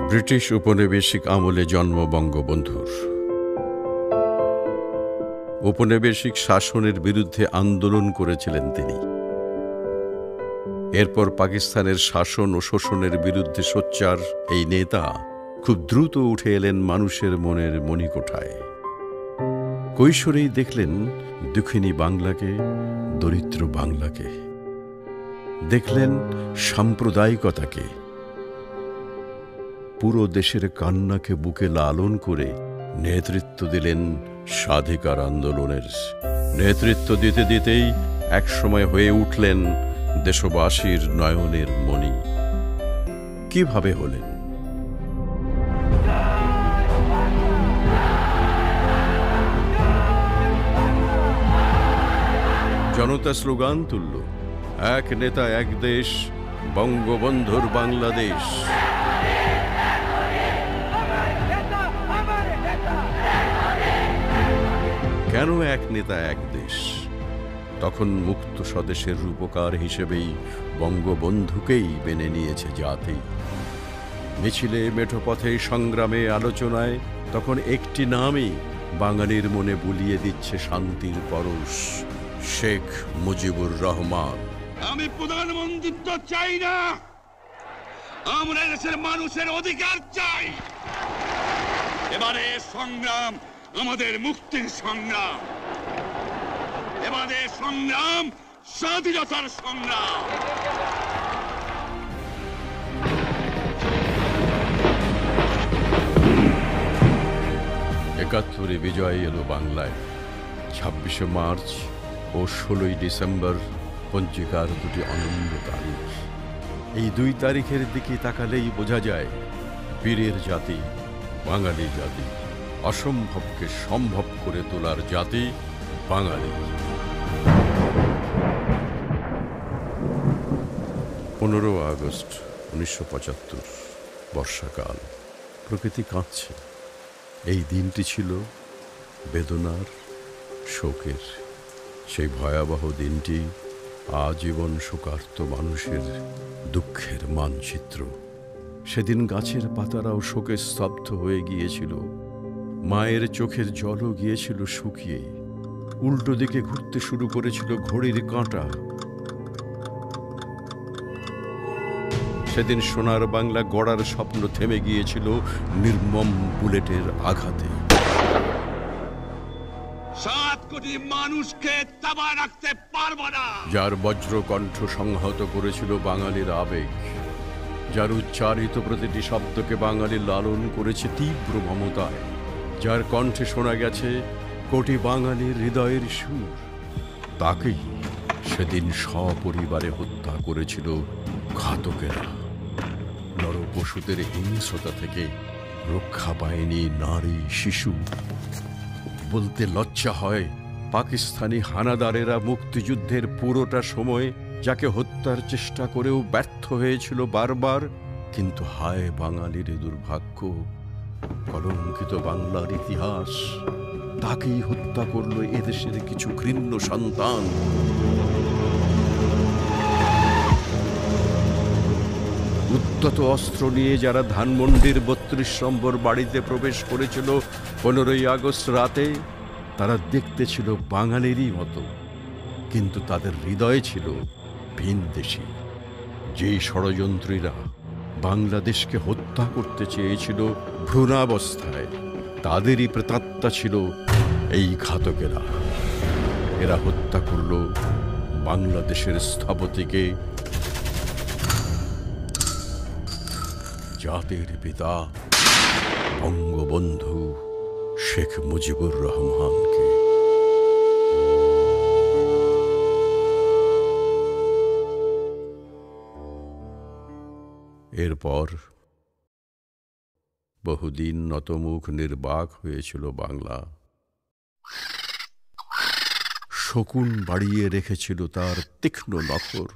British উপনিবেশিক আমলে জন্ম বঙ্গবন্ধুর। উপনিবেশিক শাসনের বিরুদ্ধে আন্দোলন করেছিলেন তিনি। এরপর পাকিস্তানের শাসন ও শোষণের বিরুদ্ধে সোচ্চার এই নেতা খুব দ্রুত উঠে এলেন মানুষের মনের মণিকোঠায়। কৈশোরেই দেখলেন দুঃখিনী বাংলাকে, দরিদ্র বাংলাকে, দেখলেন সাম্প্রদায়িকতাকে। পুরো দেশের কান্নাকে বুকে লালন করে নেতৃত্ব দিলেন স্বাধিকার আন্দোলনের। নেতৃত্ব দিতে দিতেই একসময় হয়ে উঠলেন দেশবাসীর নয়নের মণি। কিভাবে হলেন? জনতা স্লোগান তুলল, এক নেতা এক দেশ, বঙ্গবন্ধুর বাংলাদেশ। কেন এক নেতা এক দেশ? তখন মুক্ত স্বদেশের রূপকার হিসেবেই বঙ্গবন্ধুকেই মেনে নিয়েছে জাতি। মিছিলে, মেঠোপথে, সংগ্রামে, আলোচনায় তখন একটি নামই বাঙালির মনে বুলিয়ে দিচ্ছে শান্তির পরশ, শেখ মুজিবুর রহমান। আমি প্রধানমন্ত্রিত্ব চাই না, আমরা দেশের মানুষের অধিকার চাই। এবারে সংগ্রাম আমাদের মুক্তির সংগ্রাম, এবারে সংগ্রাম স্বাধীনতার সংগ্রাম। ৭১ বিজয় এলো বাংলায়। ২৬শে মার্চ ও ১৬ই ডিসেম্বর পঞ্জিকার দুটি অনন্য তারিখ। এই দুই তারিখের দিকে তাকালেই বোঝা যায় বীরের জাতি, বাঙালি জাতি, অসম্ভবকে সম্ভব করে তোলার জাতি বাঙালি। ১৫ আগস্ট ১৯৭৫, বর্ষাকাল। প্রকৃতি কাঁদছে। এই দিনটি ছিল বেদনার, শোকের। সেই ভয়াবহ দিনটি আজীবন শোকার্ত মানুষের দুঃখের মানচিত্র। সেদিন গাছের পাতারাও শোকে স্তব্ধ হয়ে গিয়েছিল। মায়ের চোখের জলও গিয়েছিল শুকিয়ে। উল্টো দিকে ঘুরতে শুরু করেছিল ঘড়ির কাঁটা। সেদিন সোনার বাংলা গড়ার স্বপ্ন থেমে গিয়েছিল নির্মম বুলেটের আঘাতে। ৭ কোটি মানুষকে তাবা রাখতে পারব না। যার বজ্রকণ্ঠ সংহত করেছিল বাঙালির আবেগ, যার উচ্চারিত প্রতিটি শব্দকে বাঙালি লালন করেছে তীব্র মমতায়, যার কণ্ঠে শোনা গেছে কোটি বাঙালির হৃদয়ের সুর, তাকেই সেদিন সপরিবারে হত্যা করেছিল ঘাতকেরা। নরপশুদের হিংস্রতা থেকে রক্ষা পায়নি নারী, শিশু। বলতে লজ্জা হয়, পাকিস্তানি হানাদারেরা মুক্তিযুদ্ধের পুরোটা সময় যাকে হত্যার চেষ্টা করেও ব্যর্থ হয়েছিল বারবার। কিন্তু হায় বাঙালির দুর্ভাগ্য, কলঙ্কিত বাংলার ইতিহাস, তাকেই হত্যা করল এদেশের কিছু ঘৃণ্য সন্তান। উদ্যত অস্ত্র নিয়ে যারা ধানমন্ডির ৩২ নম্বর বাড়িতে প্রবেশ করেছিল ১৫ই আগস্ট রাতে, তারা দেখতে ছিল বাঙালিরই মতো, কিন্তু তাদের হৃদয় ছিল ভিনদেশী। যে ষড়যন্ত্রীরা বাংলাদেশকে হত্যা করতে চেয়েছিল ভ্রূণাবস্থায়, তাদেরই প্রেতাত্মা ছিল এই ঘাতকেরা। এরা হত্যা করল বাংলাদেশের স্থপতিকে, জাতির পিতা বঙ্গবন্ধু শেখ মুজিবুর রহমানকে। এরপর বহুদিন নতমুখ নির্বাক হয়েছিল বাংলা। শকুন বাড়িয়ে রেখেছিল তার তীক্ষ্ণ নখর।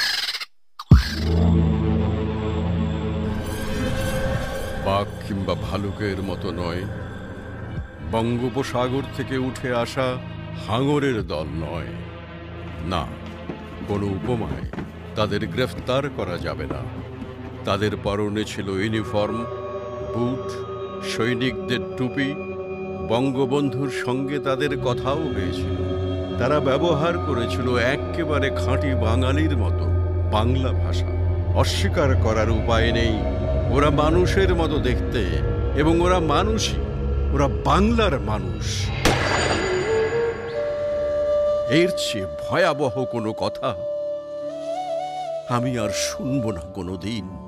বাঘ কিংবা ভালুকের মতো নয়, বঙ্গোপসাগর থেকে উঠে আসা হাঙরের দল নয়। না, কোনো উপমায় তাদের গ্রেফতার করা যাবে না। তাদের পরনে ছিল ইউনিফর্ম, বুট, সৈনিকদের টুপি, বঙ্গবন্ধুর সঙ্গে তাদের কথাও হয়েছিল। তারা ব্যবহার করেছিল একেবারে খাঁটি বাঙালির মতো বাংলা ভাষা। অস্বীকার করার উপায় নেই, ওরা মানুষের মতো দেখতে, এবং ওরা মানুষই, ওরা বাংলার মানুষ। এর চেয়ে ভয়াবহ কোনো কথা আমি আর শুনব না কোনোদিন।